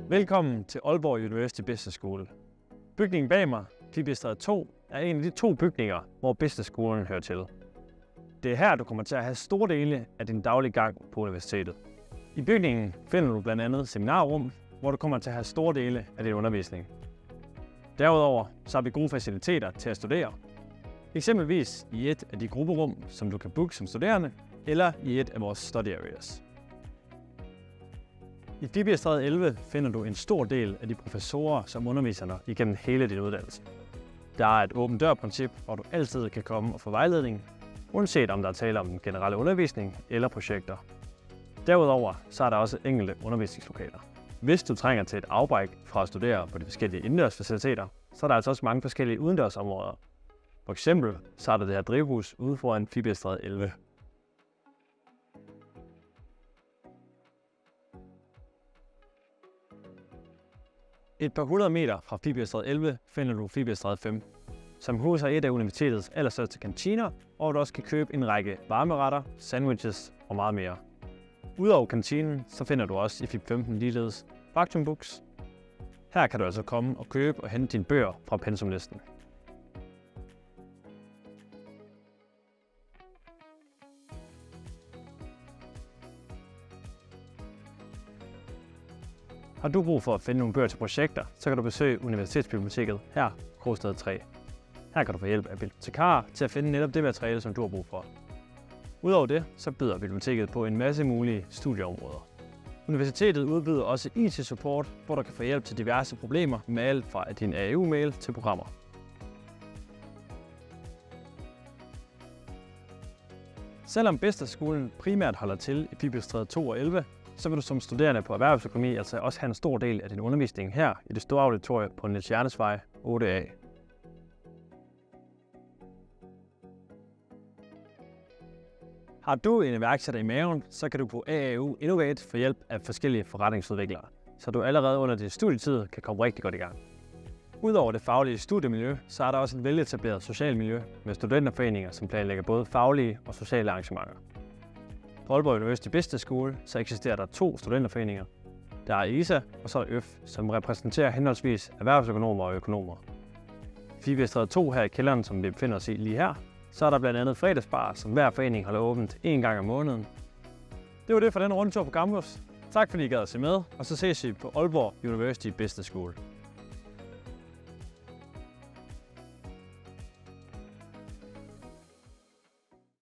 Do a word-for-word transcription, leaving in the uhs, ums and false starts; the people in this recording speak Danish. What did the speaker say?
Velkommen til Aalborg University Business School. Bygningen bag mig, Pibestræde to, er en af de to bygninger, hvor businessskolen hører til. Det er her, du kommer til at have store dele af din daglige gang på universitetet. I bygningen finder du blandt andet seminarrum, hvor du kommer til at have store dele af din undervisning. Derudover så har vi gode faciliteter til at studere. Eksempelvis i et af de grupperum, som du kan booke som studerende, eller i et af vores study areas. I Pibestræde elleve finder du en stor del af de professorer, som underviser dig igennem hele din uddannelse. Der er et åbent dør-princip, hvor du altid kan komme og få vejledning, uanset om der er tale om generelle undervisning eller projekter. Derudover så er der også enkelte undervisningslokaler. Hvis du trænger til et afbræk fra at studere på de forskellige indendørsfaciliteter, så er der altså også mange forskellige udendørsområder. For eksempel så er der det her drivhus ude foran Pibestræde elleve. Et par hundrede meter fra Pibestræde elleve finder du Pibestræde fem, som huser et af universitetets allerstørste kantiner, hvor du også kan købe en række varmeretter, sandwiches og meget mere. Udover kantinen, så finder du også i F I B femten ligeledes Vacuum Books. Her kan du altså komme og købe og hente dine bøger fra pensumlisten. Har du brug for at finde nogle bøger til projekter, så kan du besøge Universitetsbiblioteket her på Krogstræde tre. Her kan du få hjælp af bibliotekarer til at finde netop det materiale, som du har brug for. Udover det, så byder biblioteket på en masse mulige studieområder. Universitetet udbyder også I T-support, hvor du kan få hjælp til diverse problemer med alt fra din A A U-mail til programmer. Selvom businessskolen primært holder til i Pibestræde to og elleve, så vil du som studerende på erhvervsøkonomi altså også have en stor del af din undervisning her i det store auditorium på Niels Hjernesvej otte A. Har du en iværksætter i maven, så kan du på A A U Innovate få hjælp af forskellige forretningsudviklere, så du allerede under din studietid kan komme rigtig godt i gang. Udover det faglige studiemiljø, så er der også et veletableret socialt miljø med studenterforeninger, som planlægger både faglige og sociale arrangementer. På Aalborg University Business School så eksisterer der to studenterforeninger. Der er I S A og så er der Ø F, som repræsenterer henholdsvis erhvervsøkonomer og økonomer. I Pibestræde to her i kælderen, som vi befinder os i lige her, så er der blandt andet fredagsbar, som hver forening holder åbent en gang om måneden. Det var det for den rundtur på campus. Tak fordi I gad at se med, og så ses vi på Aalborg University Business School.